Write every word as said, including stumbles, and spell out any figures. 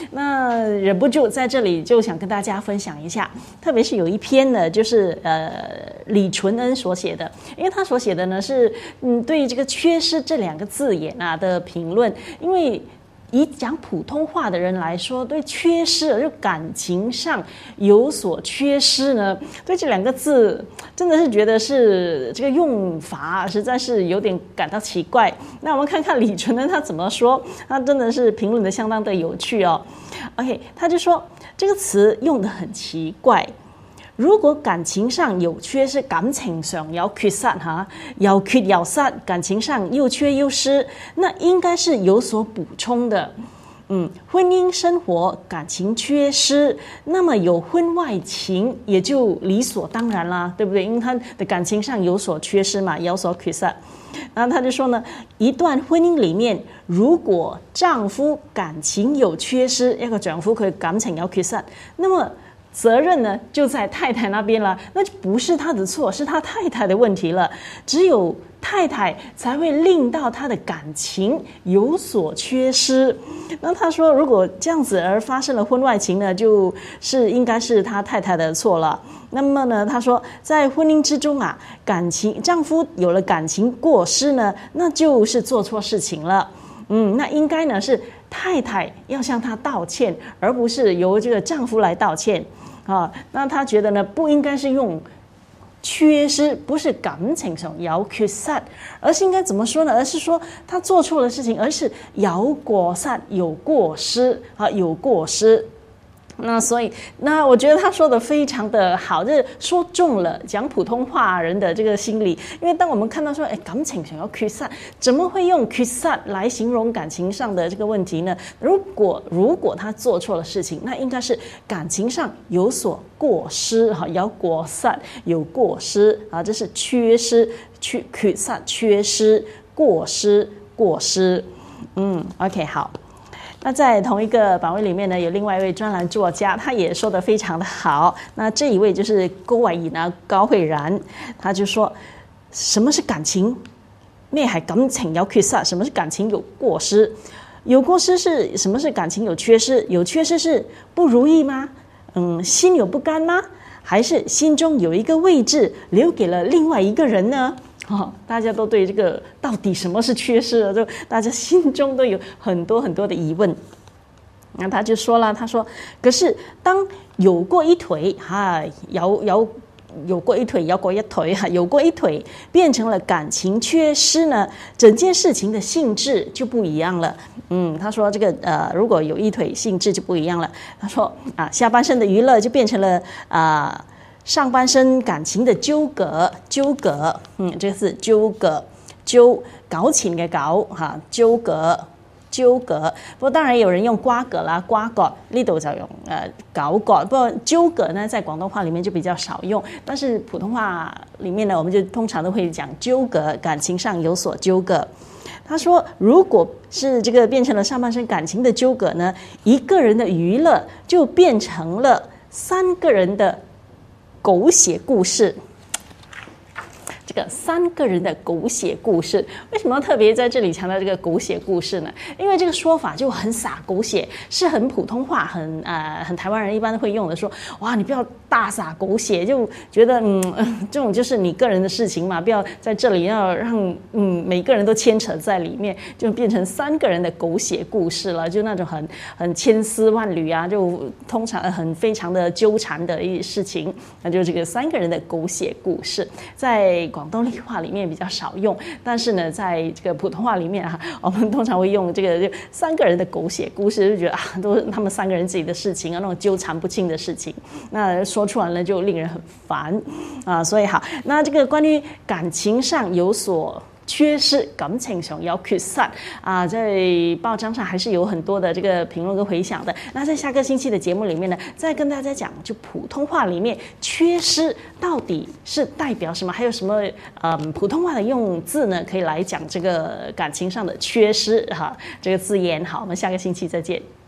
那忍不住在这里就想跟大家分享一下，特别是有一篇呢，就是呃李纯恩所写的，因为他所写的呢是嗯对这个缺失这两个字眼啊的评论，因为以讲普通话的人来说，对缺失就感情上有所缺失呢，对这两个字真的是觉得是这个用法实在是有点感到奇怪。那我们看看李纯恩他怎么说，他真的是评论的相当的有趣哦。OK， 他就说这个词用得很奇怪。如果感情上有缺失，感情上有缺失哈，有缺有失，感情上又缺又失，那应该是有所补充的。嗯，婚姻生活感情缺失，那么有婚外情也就理所当然啦，对不对？因为他的感情上有所缺失嘛，有所缺失。然后他就说呢，一段婚姻里面，如果丈夫感情有缺失，一個丈夫佢感情有缺失，那麼责任呢就在太太那边了，那就不是他的错，是他太太的问题了。只有太太才会令到他的感情有所缺失。那他说，如果这样子而发生了婚外情呢，就是应该是他太太的错了。那么呢，他说在婚姻之中啊，感情丈夫有了感情过失呢，那就是做错事情了。嗯，那应该呢是太太要向他道歉，而不是由这个丈夫来道歉。啊，那他觉得呢，不应该是用缺失，不是感情上有缺失，而是应该怎么说呢？而是说他做错了事情，而是有过失，有过失啊，有过失。那所以，那我觉得他说的非常的好，就是说中了讲普通话人的这个心理。因为当我们看到说，哎，感情上有缺失，怎么会用缺失来形容感情上的这个问题呢？如果如果他做错了事情，那应该是感情上有所过失，哈，有过失，有过失啊，这是缺失、缺缺失、缺失、过失、过失。嗯 ，OK， 好。那在同一个版位里面呢，有另外一位专栏作家，他也说得非常的好。那这一位就是高慧怡呢，高慧然，他就说，什么是感情？咩係感情有缺失？什麼是感情有過失？有過失是什麼是感情有缺失？有缺失是不如意嗎？嗯，心有不甘嗎？還是心中有一個位置留給了另外一個人呢？哦，大家都对这个到底什么是缺失了，就大家心中都有很多很多的疑问。那他就说了，他说，可是当有过一腿，哈，有有有过一腿，有过一腿，哈，有过一腿变成了感情缺失呢，整件事情的性质就不一样了。嗯，他说这个呃，如果有一腿，性质就不一样了。他说啊，下半身的娱乐就变成了啊。呃上半身感情的纠葛，纠葛，嗯，这个是纠葛，纠搞情嘅搞哈，纠葛，纠葛。不过当然有人用瓜葛啦，瓜葛呢度就用呃搞葛。不过纠葛呢，在广东话里面就比较少用，但是普通话里面呢，我们就通常都会讲纠葛，感情上有所纠葛。他说，如果是这个变成了上半身感情的纠葛呢，一个人的娱乐就变成了三个人的狗血故事。这个三个人的狗血故事，为什么要特别在这里强调这个狗血故事呢？因为这个说法就很洒狗血，是很普通话，很呃很台湾人一般会用的说，哇，你不要大洒狗血，就觉得嗯、呃、这种就是你个人的事情嘛，不要在这里要让嗯每个人都牵扯在里面，就变成三个人的狗血故事了，就那种很很千丝万缕啊，就通常很非常的纠缠的一事情，那就是这个三个人的狗血故事，在广东话话里面比较少用，但是呢，在这个普通话里面啊，我们通常会用这个三个人的狗血故事，就觉得啊，都是他们三个人自己的事情啊，那种纠缠不清的事情，那说出来呢就令人很烦啊。所以好，那这个关于感情上有所缺失，感情上有缺失啊，在报章上还是有很多的这个评论跟回响的。那在下个星期的节目里面呢，再跟大家讲，就普通话里面缺失到底是代表什么，还有什么嗯普通话的用字呢，可以来讲这个感情上的缺失哈，这个字眼。好，我们下个星期再见。